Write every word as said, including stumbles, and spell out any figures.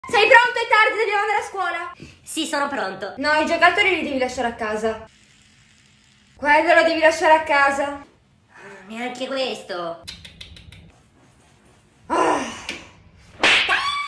Sei pronto? È tardi, dobbiamo andare a scuola. Sì, sono pronto. No, i giocattoli li devi lasciare a casa. Quello lo devi lasciare a casa. Neanche questo.